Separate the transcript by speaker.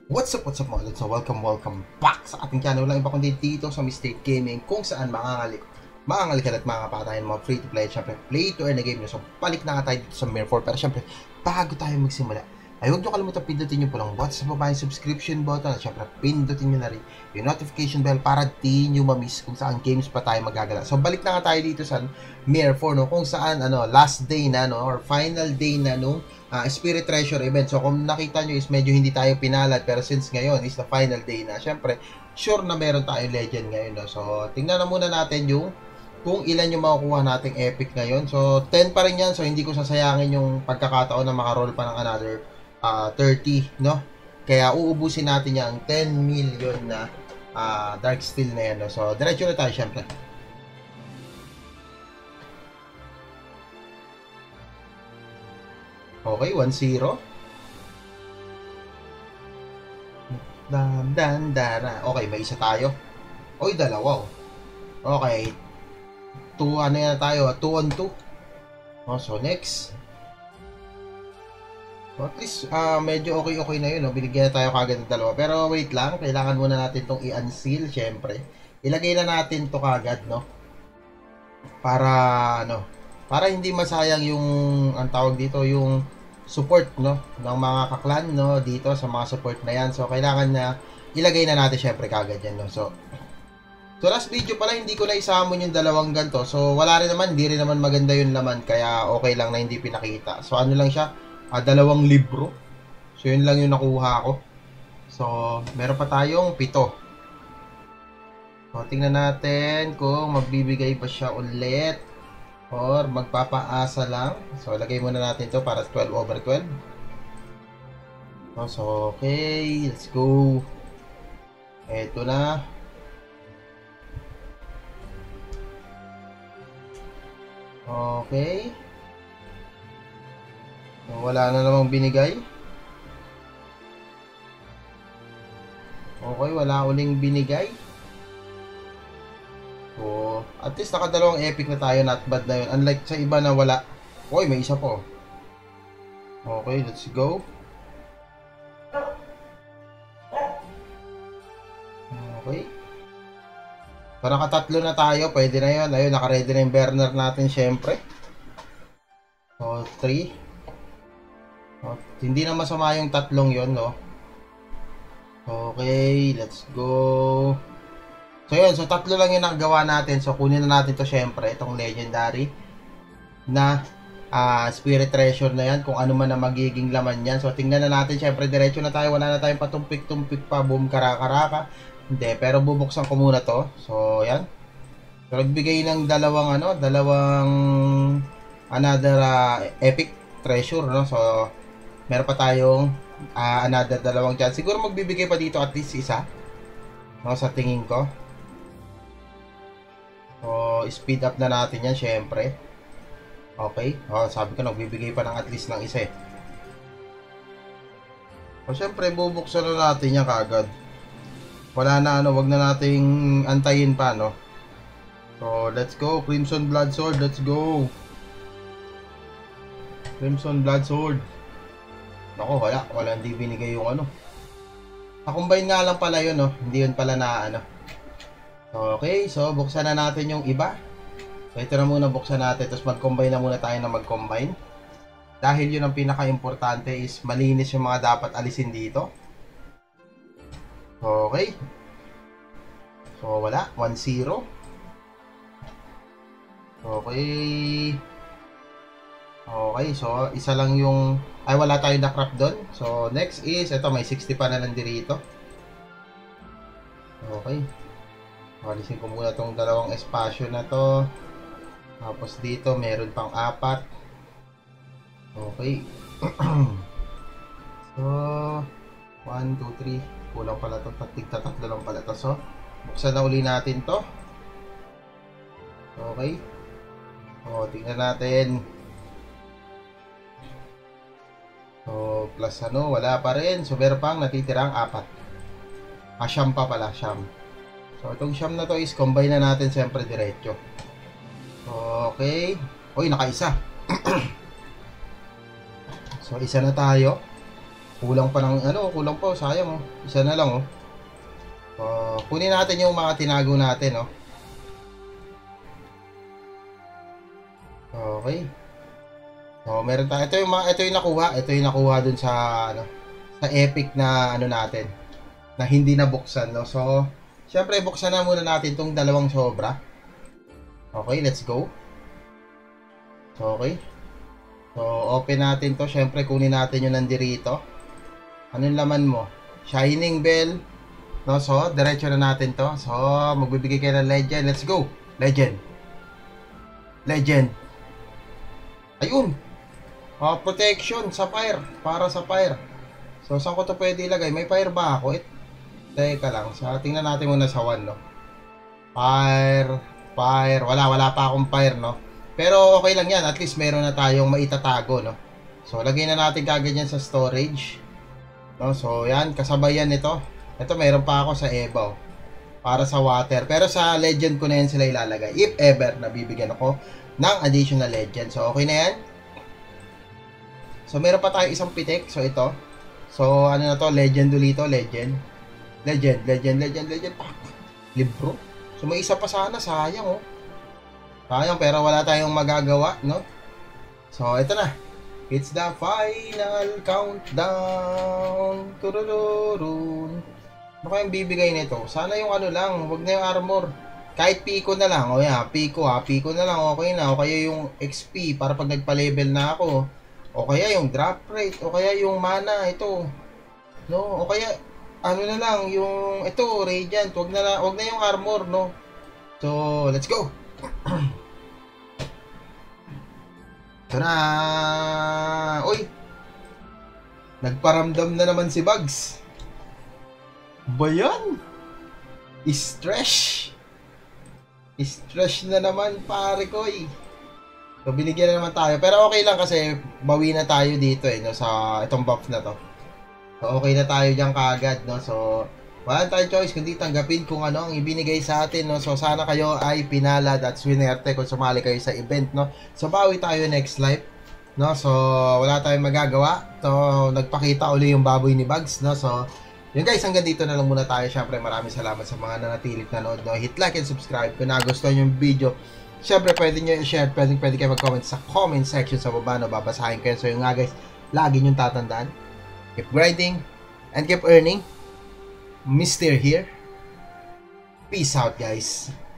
Speaker 1: What's up mga lods? So welcome back sa ating channel. Walang iba kundi dito sa Mistake Gaming, kung saan makangalikan at makakapatayan mga free to play at syempre play to earn na game nyo. So balik na nga tayo dito sa Mirror 4. Pero syempre bago tayo magsimula ay huwag nyo kalimutan pindutin nyo po lang sa baba yung subscription button at syempre pindutin nyo na rin yung notification bell para di nyo mamiss kung saan games pa tayo magagala. So balik na nga tayo dito sa Mirror 4, no, kung saan last day na, no, or final day na nung Spirit Treasure event. So kung nakita nyo is medyo hindi tayo pinalad, pero since ngayon is the final day na, syempre sure na meron tayong legend ngayon, no? So tingnan na muna natin yung kung ilan yung makukuha nating epic ngayon. So 10 pa rin yan, so hindi ko sasayangin yung pagkakataon na makaroll pa ng another 30, no? Kaya uubusin natin yung 10 million na Dark Steel na yan, no? So diretso na tayo syempre. Okay, 1-0. Okay, may isa tayo. Oy, dalawa. Okay. 2 ano yan tayo? 2 on 2. So next. So, at least medyo okay na yun, no? Binigyan na tayo kagad ng dalawa. Pero wait lang, kailangan muna natin tong i-unseal, syempre. Ilagay na natin to kagad, no? Para hindi masayang yung ang tawag dito, yung support, no, ng mga kaklan, no, dito sa mga support na yan. So kailangan na ilagay na natin syempre kagad yan, no. So last video pala hindi ko na isamon yung dalawang ganto. So wala rin naman, hindi rin naman maganda yung laman, kaya okay lang na hindi pinakita. So ano lang siya, dalawang libro. So yun lang yung nakuha ko. So meron pa tayong 7. So tingnan natin kung magbibigay pa siya ulit or magpapaasa lang. So lagay muna natin to para 12/12. So okay, let's go. Eto na. Okay. So, wala na namang binigay. Okay, wala uling binigay. So, at least nakadalawang epic na tayo, not bad na yun. Unlike sa iba na wala. Okay, may isa po. Okay, let's go. Okay. So, nakatatlo na tayo. Pwede na yun. Ayun, nakaready na yung burner natin, syempre. So, 3. So, hindi na masama yung tatlong yun, no? Okay, let's go. So yun, so tatlo lang yung nagawa natin. So kunin na natin to syempre, itong legendary na Spirit Treasure na yan, kung ano man na magiging laman yan. So tingnan na natin, syempre diretso na tayo, wala na tayong patumpik-tumpik pa, boom, karaka-karaka. Hindi, pero bubuksan ko muna to. So yan. So nagbigay ng dalawang another epic treasure, no? So meron pa tayong another dalawang chance. Siguro magbibigay pa dito at least isa, no, sa tingin ko. So, speed up na natin yan, syempre. Okay. Sabi ko, nagbibigay pa ng at least ng isa eh. So, syempre, bubuksan na natin yan kagad. Wala na, wag na nating antayin pa, no. So, let's go. Crimson Blood Sword, let's go. Crimson Blood Sword. Ako, wala hindi binigay yung Nakombine nga lang pala yun, no. Hindi yun pala na Okay, so buksan na natin yung iba. So ito na muna, buksan natin, tapos mag-combine na muna tayo na mag-combine. Dahil yun ang pinaka-importante is malinis yung mga dapat alisin dito. Okay. So wala, 1-0. Okay. Okay, so isa lang yung wala tayong na-crop doon. So next is, ito may 60 pa na lang dito. Okay. Alisin ko muna tong dalawang espasyo na to. Tapos dito meron pang 4. Okay. So 1, 2, 3. Kulang pala to, tatlo lang pala to. So buksan na uli natin to. Okay. Tingnan natin. So plus wala pa rin. So meron pang natitirang 4. Siyam pa pala, siyam. So itong siyam na to is combine na natin siyempre diretso. Okay. Uy, nakaisa. So isa na tayo. Kulang pa ng ano, kulang pa, sayang oh. Isa na lang oh. Kunin natin yung mga tinago natin, oh. Okay. So, meron tayo. Ito yung nakuha dun sa ano, sa epic na ano natin na hindi nabuksan, no. So, syempre buksan na muna natin tong dalawang sobra. Okay, let's go. So, okay. So, open natin to. Syempre kunin natin yung nandirito. Anong laman mo? Shining Bell. No, so, diretso na natin to. So, magbibigay kayo ng legend. Let's go. Legend. Legend. Ayun. Protection. Sapphire. Para sa fire. So, saan ko to pwede ilagay? May fire ba ako? Teka lang. So, tingnan natin muna sa 1, no? Fire. Fire. Wala pa akong fire, no? Pero, okay lang yan. At least, meron na tayong maitatago, no? So, lagay na natin kagad yan sa storage. No? So, yan. Kasabay yan ito. Ito, mayroon pa ako sa Evo para sa water. Pero sa legend ko na yan sila ilalagay. If ever, nabibigyan ako ng additional legend. So, okay na yan. So, meron pa tayo isang pitik. So, ito. So, ano na to? Legend ulit ito. Legend. Libro. So, may isa pa sana. Sayang, oh. Sayang, pero wala tayong magagawa, no? So, ito na. It's the final countdown. Turururun. Ano kayang bibigay nito? Sana yung ano lang, wag na yung armor. Kahit Pico na lang. O yan, Pico na lang, okay na. O kaya yung XP para pag nagpa-level na ako. O kaya yung drop rate. O kaya yung mana, ito. No? O kaya, ano na lang, yung, ito, Radiant. Wag na yung armor, no? So, let's go! Ito na! Uy! Nagparamdam na naman si Bugs. Ba yan? Stretch na naman pare ko eh. So binigyan na naman tayo. Pero okay lang kasi bawi na tayo dito eh, no, sa itong buff na to. So okay na tayo dyan kaagad, no. So wala tayong choice kundi tanggapin kung ano ang ibinigay sa atin, no. So sana kayo ay pinalad at swinerte kung sumali kayo sa event, no. So bawi tayo next live, no. So wala tayong magagawa. So nagpakita uli yung baboy ni Bugs, no. So yun guys, hanggang dito na lang muna tayo. Syempre maraming salamat sa mga nanatilit nanood, no? Hit like and subscribe kung nagustuhan yung video. Syempre pwede nyo i-share, pwede kayo mag-comment sa comment section sa baba, no? Babasahin kayo. So yun nga guys, lagi nyo tatandaan, keep grinding and keep earning. Mr. here. Peace out guys.